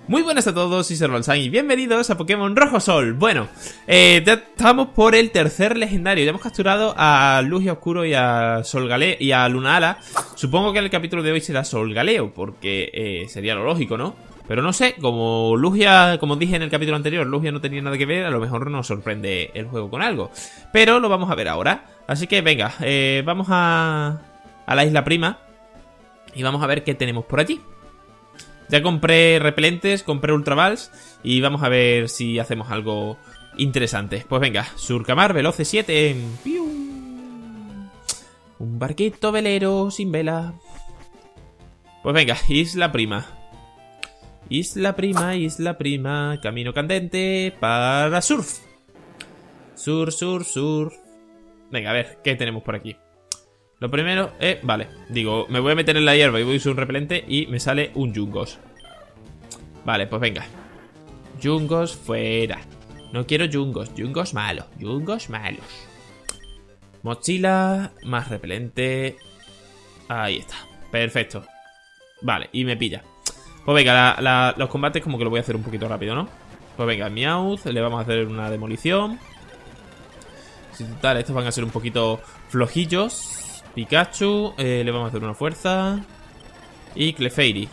Muy buenas a todos, soy Servalsan y bienvenidos a Pokémon Rojo Sol. Bueno, ya estamos por el tercer legendario. Ya hemos capturado a Lugia Oscuro y a Solgaleo y a Lunala. Supongo que en el capítulo de hoy será Solgaleo, porque sería lo lógico, ¿no? Pero no sé, como Lugia, como dije en el capítulo anterior, Lugia no tenía nada que ver, a lo mejor nos sorprende el juego con algo. Pero lo vamos a ver ahora. Así que venga, vamos a la Isla Prima y vamos a ver qué tenemos por allí. Ya compré repelentes, compré ultravals y vamos a ver si hacemos algo interesante. Pues venga, Surcamar, Veloce 7. Un barquito velero sin vela. Pues venga, Isla Prima. Isla Prima, camino candente para surf. Surf. Venga, a ver, ¿qué tenemos por aquí? Lo primero, vale, digo, me voy a meter en la hierba y voy a usar un repelente y me sale un Yungos. Vale, pues venga. Yungos fuera. No quiero Yungos, Yungos malos, Yungos malos. Mochila, más repelente. Ahí está, perfecto. Vale, y me pilla. Pues venga, los combates como que lo voy a hacer un poquito rápido, ¿no? Pues venga, Meowth, le vamos a hacer una demolición. Si total, estos van a ser un poquito flojillos. Pikachu, le vamos a hacer una fuerza. Y Clefairy.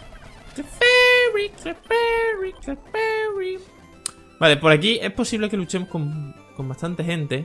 Clefairy. Vale, por aquí es posible que luchemos con bastante gente.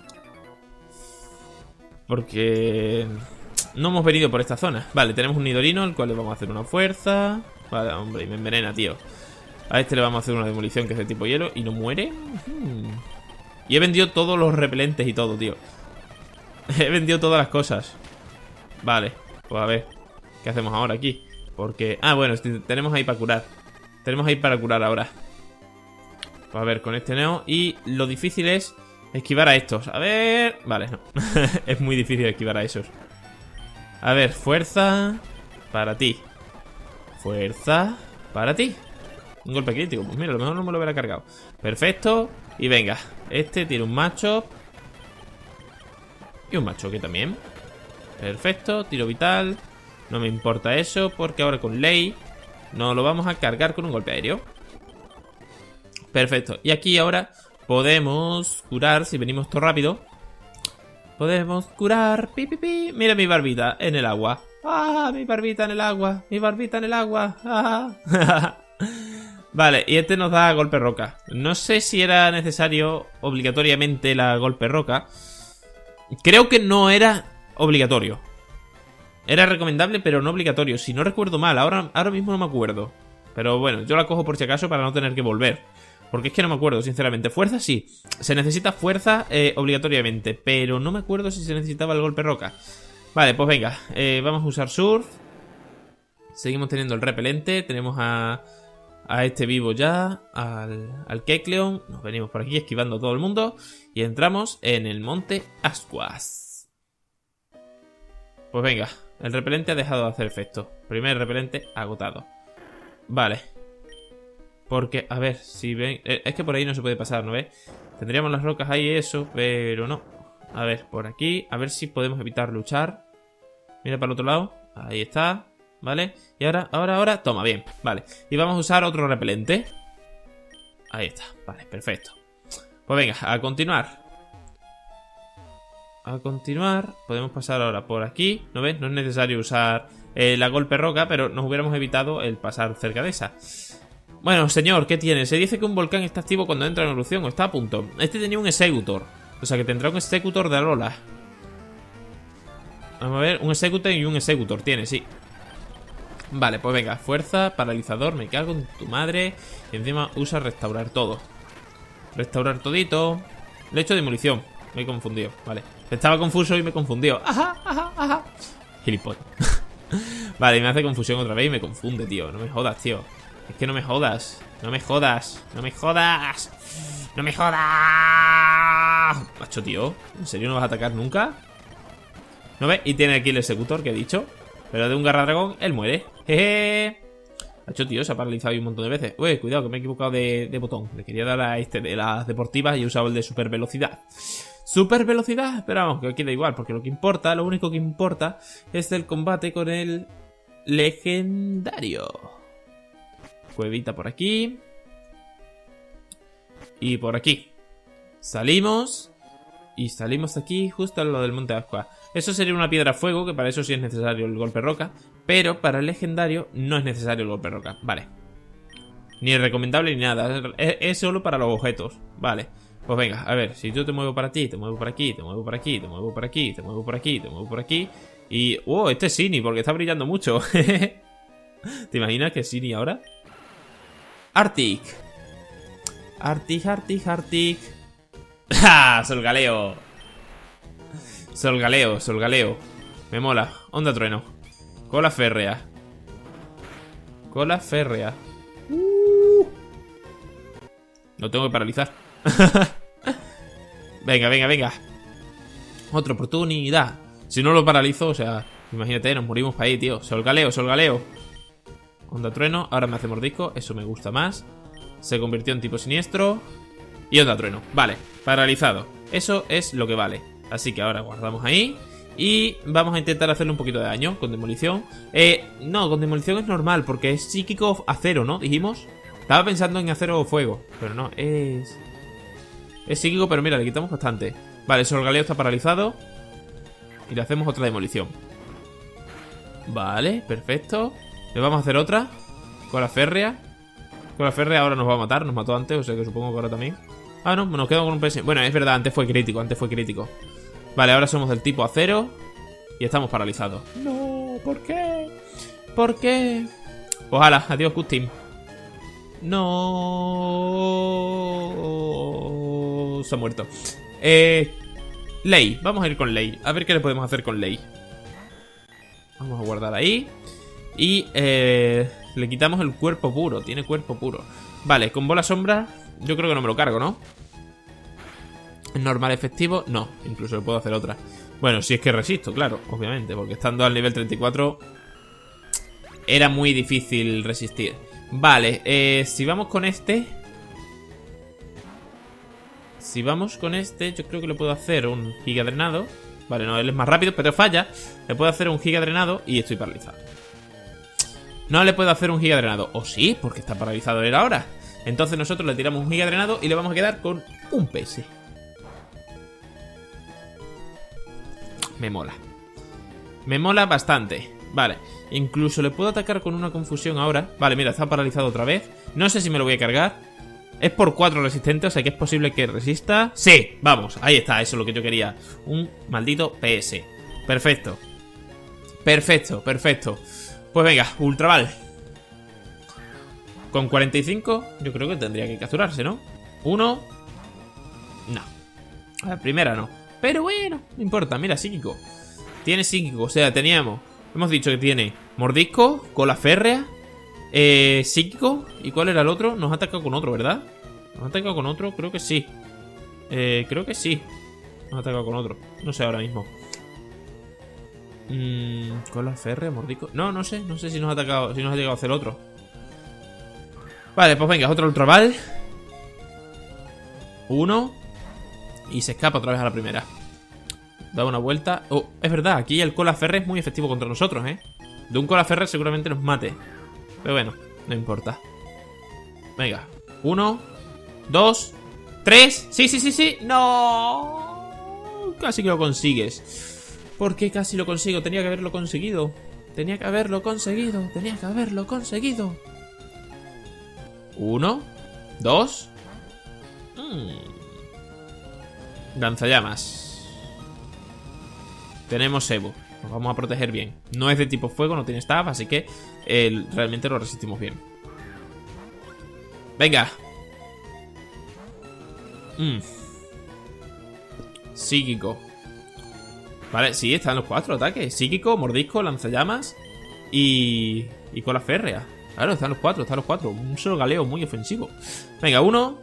Porque no hemos venido por esta zona. Vale, tenemos un Nidorino, al cual le vamos a hacer una fuerza. Vale, hombre, y me envenena, tío. A este le vamos a hacer una demolición que es de tipo hielo. Y no muere. Y he vendido todos los repelentes y todo, tío. He vendido todas las cosas. Vale, pues a ver ¿qué hacemos ahora aquí? Porque... ah, bueno, tenemos ahí para curar. Tenemos ahí para curar ahora. Pues a ver, con este neo. Y lo difícil es esquivar a estos. A ver... vale, no. Es muy difícil esquivar a esos. A ver, fuerza para ti. Fuerza para ti. Un golpe crítico. Pues mira, a lo mejor no me lo hubiera cargado. Perfecto. Y venga, este tiene un macho. Y un macho que también. Perfecto, tiro vital. No me importa eso porque ahora con Ley no lo vamos a cargar con un golpe aéreo. Perfecto, y aquí ahora podemos curar, si venimos todo rápido. Podemos curar, Mira mi barbita en el agua. Ah, mi barbita en el agua. Mi barbita en el agua. Ah. Vale, y este nos da golpe roca. No sé si era necesario obligatoriamente la golpe roca. Creo que no era obligatorio. Era recomendable, pero no obligatorio. Si no recuerdo mal, ahora mismo no me acuerdo. Pero bueno, yo la cojo por si acaso para no tener que volver. Porque es que no me acuerdo, sinceramente. Fuerza sí. Se necesita fuerza obligatoriamente. Pero no me acuerdo si se necesitaba el golpe roca. Vale, pues venga. Vamos a usar surf. Seguimos teniendo el repelente. Tenemos a este vivo ya, al Kecleon. Nos venimos por aquí esquivando a todo el mundo. Y entramos en el monte Ascuas. Pues venga, el repelente ha dejado de hacer efecto. Primer repelente agotado. Vale. Porque, a ver, si ven... es que por ahí no se puede pasar, ¿no ves? Tendríamos las rocas ahí eso, pero no. A ver, por aquí, a ver si podemos evitar luchar. Mira para el otro lado. Ahí está. ¿Vale? Y ahora, toma, bien, vale. Y vamos a usar otro repelente. Ahí está, vale, perfecto. Pues venga, a continuar. Podemos pasar ahora por aquí. ¿No ves? No es necesario usar la golpe roca, pero nos hubiéramos evitado el pasar cerca de esa. Bueno, señor, ¿qué tiene? Se dice que un volcán está activo cuando entra en erupción o está a punto. Este tenía un Executor. O sea que tendrá un Executor de Alola. Vamos a ver, un Executor y un Executor tiene, sí. Vale, pues venga, fuerza, paralizador, me cago en tu madre. Y encima usa restaurar todo. Restaurar todito. Le he hecho demolición, me he confundido, vale. Estaba confuso y me confundió. Ajá. Gilipollas. Vale, me hace confusión otra vez y me confunde, tío. No me jodas, tío. Es que no me jodas. No me jodas. Macho, tío, ¿en serio no vas a atacar nunca? ¿No ves? Y tiene aquí el Executor que he dicho. Pero de un Garradragón, él muere. Jeje. Macho, tío, se ha paralizado ahí un montón de veces. Uy, cuidado, que me he equivocado de botón. Le quería dar a este de las deportivas y he usado el de super velocidad. Super velocidad, pero vamos, que aquí da igual. Porque lo único que importa es el combate con el legendario. Cuevita por aquí. Y por aquí. Salimos. Y salimos aquí justo a lo del Monte Ascua. Eso sería una piedra fuego, que para eso sí es necesario el golpe roca. Pero para el legendario no es necesario el golpe roca. Vale. Ni es recomendable ni nada. Es solo para los objetos. Vale. Pues venga, a ver. Si yo te muevo para ti, te muevo por aquí, te muevo por aquí, te muevo por aquí, te muevo por aquí, te muevo por aquí. Y... ¡oh! Este es Sini, porque está brillando mucho. ¿Te imaginas que es Sini ahora? Arctic. Arctic, Arctic, Arctic. ¡Ja! Solgaleo. Solgaleo, Solgaleo. Me mola. Onda trueno. Cola férrea. Cola férrea. Lo tengo que paralizar. Venga, venga, venga. Otra oportunidad. Si no lo paralizo, o sea, imagínate, nos morimos para ahí, tío. Solgaleo, Solgaleo. Onda trueno, ahora me hace mordisco. Eso me gusta más. Se convirtió en tipo siniestro. Y onda trueno, vale, paralizado. Eso es lo que vale. Así que ahora guardamos ahí. Y vamos a intentar hacerle un poquito de daño con demolición. No, con demolición es normal, porque es psíquico acero, ¿no? Dijimos. Estaba pensando en acero o fuego, pero no, es psíquico, pero mira, le quitamos bastante. Vale, el Solgaleo está paralizado. Y le hacemos otra demolición. Vale, perfecto. Le vamos a hacer otra. Con la férrea. Con la férrea ahora nos va a matar. Nos mató antes, o sea que supongo que ahora también. Ah, no, nos quedamos con un PS. Bueno, es verdad, antes fue crítico, antes fue crítico. Vale, ahora somos del tipo acero. Y estamos paralizados. No, ¿por qué? ¿Por qué? Pues hala, adiós, Custim. No. Se ha muerto. Ley, vamos a ir con Ley. A ver qué le podemos hacer con Ley. Vamos a guardar ahí. Y le quitamos el cuerpo puro. Tiene cuerpo puro. Vale, con bola sombra yo creo que no me lo cargo, ¿no? Normal efectivo, no. Incluso le puedo hacer otra. Bueno, si es que resisto, claro, obviamente. Porque estando al nivel 34 era muy difícil resistir. Vale, si vamos con este... Si vamos con este, yo creo que le puedo hacer un giga drenado. Vale, no, él es más rápido, pero falla. Le puedo hacer un giga drenado y estoy paralizado. No le puedo hacer un giga drenado. O sí, porque está paralizado él ahora. Entonces nosotros le tiramos un giga drenado y le vamos a quedar con un PS. Me mola. Me mola bastante. Vale, incluso le puedo atacar con una confusión ahora. Vale, mira, está paralizado otra vez. No sé si me lo voy a cargar. Es por 4 resistente, o sea que es posible que resista. ¡Sí! Vamos, ahí está, eso es lo que yo quería. Un maldito PS. Perfecto. Perfecto, perfecto. Pues venga, Ultraval. Con 45 yo creo que tendría que capturarse, ¿no? 1. No. A la primera no. Pero bueno, no importa, mira, psíquico. Tiene psíquico, o sea, teníamos... Hemos dicho que tiene mordisco, cola férrea, psíquico. ¿Y cuál era el otro? Nos ha atacado con otro, ¿verdad? ¿Nos ha atacado con otro? Creo que sí. Creo que sí. Nos ha atacado con otro. No sé ahora mismo. Cola férrea, mordisco. No, no sé. No sé si nos ha atacado. Si nos ha llegado a hacer otro. Vale, pues venga, otro ultraval. 1. Y se escapa otra vez a la primera. Da una vuelta. Oh, es verdad, aquí el cola férrea es muy efectivo contra nosotros, ¿eh? De un cola férrea seguramente nos mate. Pero bueno, no importa. Venga, 1, 2, 3. Sí, sí, sí, sí. No. Casi que lo consigues. ¿Por qué casi lo consigo? Tenía que haberlo conseguido. Tenía que haberlo conseguido. Tenía que haberlo conseguido. 1, 2. Lanzallamas. Tenemos Evo. Nos vamos a proteger bien. No es de tipo fuego, no tiene staff, así que realmente lo resistimos bien. Venga. Psíquico. Vale, sí, están los 4 ataques. Psíquico, mordisco, lanzallamas y cola férrea. Claro, están los 4, están los 4. Un Solgaleo muy ofensivo. Venga, 1.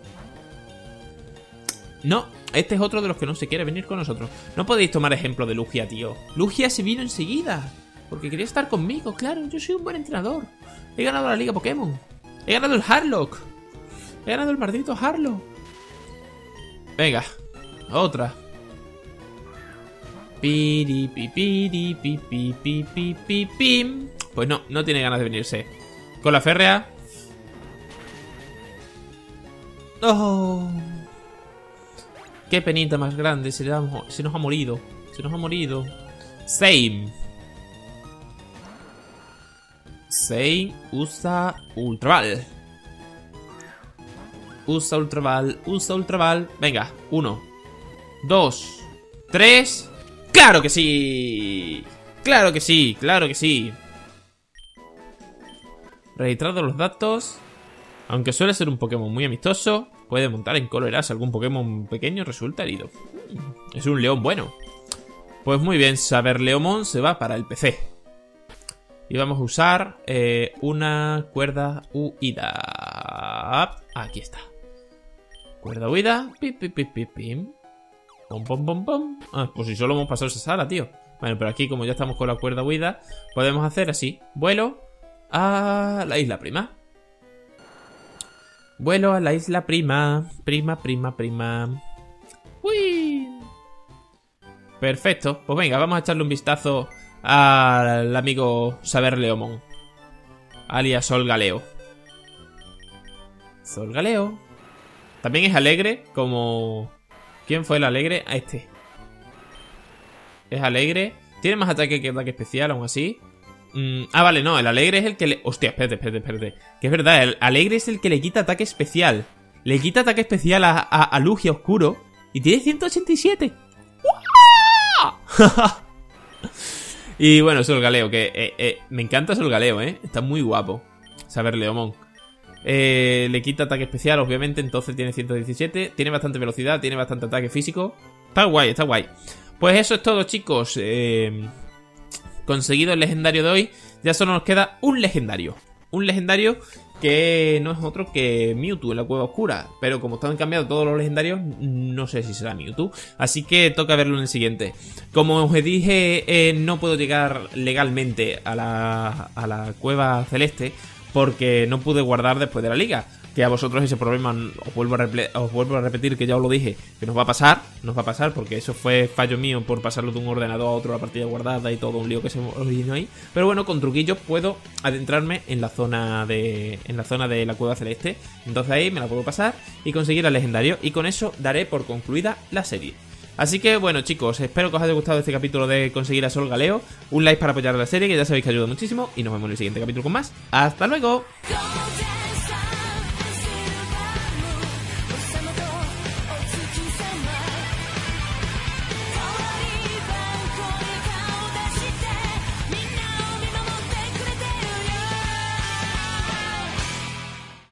No, este es otro de los que no se quiere venir con nosotros. No podéis tomar ejemplo de Lugia, tío. Lugia se vino enseguida porque quería estar conmigo, claro. Yo soy un buen entrenador. He ganado la Liga Pokémon. He ganado el Harlock. He ganado el maldito Harlock. Venga, otra. Pues no, no tiene ganas de venirse. Con la férrea. ¡Oh! ¡Qué penita más grande! Se nos ha morido. Se nos ha morido. Same. Same usa Ultra. Usa Ultra. Venga, 1, 2, 3. ¡Claro que sí! ¡Claro que sí! ¡Claro que sí! Registrado los datos. Aunque suele ser un Pokémon muy amistoso, puede montar en Colorás algún Pokémon pequeño resulta herido. Es un león bueno. Pues muy bien, Saberleomon se va para el PC. Y vamos a usar una cuerda huida. Aquí está. Cuerda huida. Pim, pim, pim, pim, pim. Pom, pom, pom, pom. Ah, pues si solo hemos pasado esa sala, tío. Bueno, pero aquí como ya estamos con la cuerda huida, podemos hacer así. Vuelo a la isla prima. Vuelo a la isla prima. Prima. ¡Uy! Perfecto. Pues venga, vamos a echarle un vistazo al amigo Saberleomon, alias Solgaleo. Solgaleo. También es alegre, como... ¿Quién fue el alegre? A este. Es alegre. Tiene más ataque que ataque especial, aún así. Vale, no, el alegre es el que le... Hostia, espérate. Que es verdad, el alegre es el que le quita ataque especial. Le quita ataque especial a Lugia Oscuro. Y tiene 187. Y bueno, Solgaleo, que me encanta Solgaleo, Está muy guapo. Saberleomon. Le quita ataque especial, obviamente, entonces tiene 117. Tiene bastante velocidad, tiene bastante ataque físico. Está guay. Pues eso es todo, chicos. Conseguido el legendario de hoy. Ya solo nos queda un legendario. Un legendario que no es otro que Mewtwo en la cueva oscura. Pero como están cambiados todos los legendarios, no sé si será Mewtwo. Así que toca verlo en el siguiente. Como os dije, no puedo llegar legalmente a la cueva celeste porque no pude guardar después de la liga. Que a vosotros ese problema os vuelvo a repetir, que ya os lo dije, que nos va a pasar porque eso fue fallo mío por pasarlo de un ordenador a otro, la partida guardada y todo un lío que se originó ahí. Pero bueno, con truquillos puedo adentrarme en la zona de la cueva celeste. Entonces ahí me la puedo pasar y conseguir al legendario, y con eso daré por concluida la serie. Así que bueno, chicos, espero que os haya gustado este capítulo de conseguir a Solgaleo. Un like para apoyar la serie, que ya sabéis que ayuda muchísimo, y nos vemos en el siguiente capítulo con más. ¡Hasta luego!